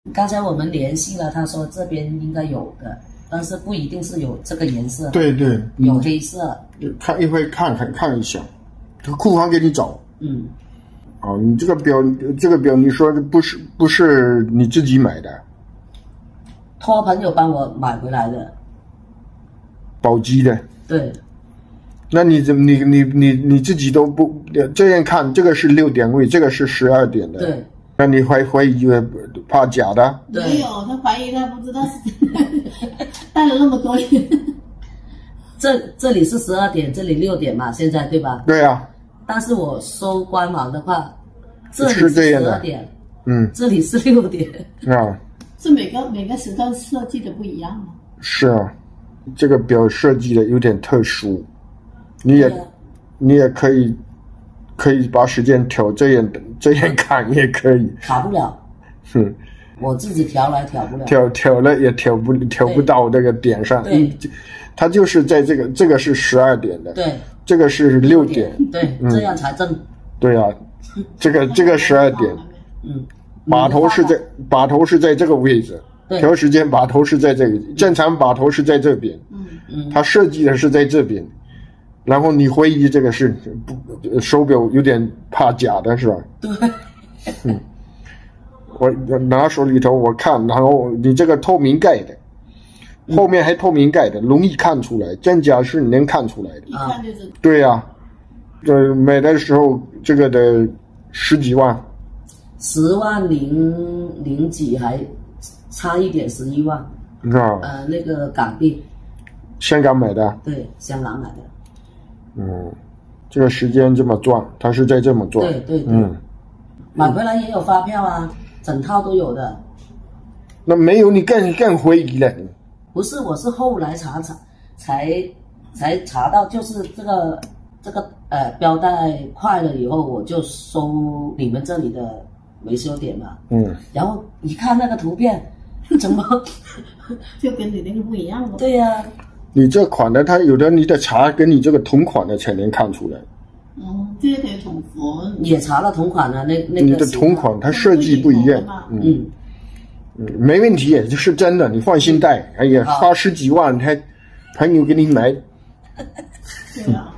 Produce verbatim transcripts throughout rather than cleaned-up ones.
刚才我们联系了，他说这边应该有的，但是不一定是有这个颜色。 对对， 有黑色。 看一会看看看一下，这个库房给你找。 嗯。 哦，你这个表，这个表你说不是不是你自己买的？ 托朋友帮我买回来的。 宝鸡的。 对。 那你怎你你你你自己都不这样看？这个是六点位，这个是十二点的。 对。 那你怀怀疑怕假的？ 没有，他怀疑他不知道是戴了那么多年。 这这里是十二点，这里六点嘛，现在对吧？ 对啊。 但是我搜官网的话，这里是十二点， 嗯， 这里是六点。 啊。 是每个每个时段设计的不一样吗？ 是啊，这个表设计的有点特殊，你也、啊、你也可以可以把时间调这样这样看也可以。 调不了。 嗯。 我自己调来调不了。 调调了也调不调不到这个点上。 对。 它就是在这个这个是十二点的。 对。 这个是六点。 对，嗯、这样才正。 对啊，这个这个十二点。 嗯。 把头是在把头是在这个位置，调时间把头是在这个，正常把头是在这边， 嗯嗯， 它设计的是在这边，然后你怀疑这个是不手表有点怕假的是吧？ 对， 嗯，我拿手里头我看，然后你这个透明盖的，后面还透明盖的，容易看出来，真假是能看出来的， 一看就是。 对呀、啊，这买的时候这个得十几万。 十万零零几还差一点，十一万。 啊。 呃，那个港币。 香港买的。 对，香港买的。 嗯，这个时间这么赚，他是在这么赚。 对对对。 嗯。 买回来也有发票啊，整套都有的。 那没有你更更怀疑了。 不是，我是后来查查才才查到，就是这个这个呃标带坏了以后，我就搜你们这里的维修点嘛， 嗯， 然后一看那个图片，怎么就跟你那个不一样了？ 对呀、啊， 你这款的，它有的你得查跟你这个同款的才能看出来。 哦，这个可以同服。 也查了同款的那那个。 你的同款它设计不一样， 嗯嗯，没问题，这是真的，你放心带。哎呀，花十几万还朋友给你买。 对啊。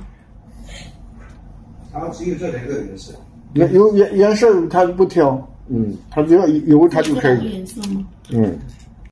它只有这两个颜色。 有颜颜色它不挑，嗯，它只要有它就可以。 颜色吗？ 嗯。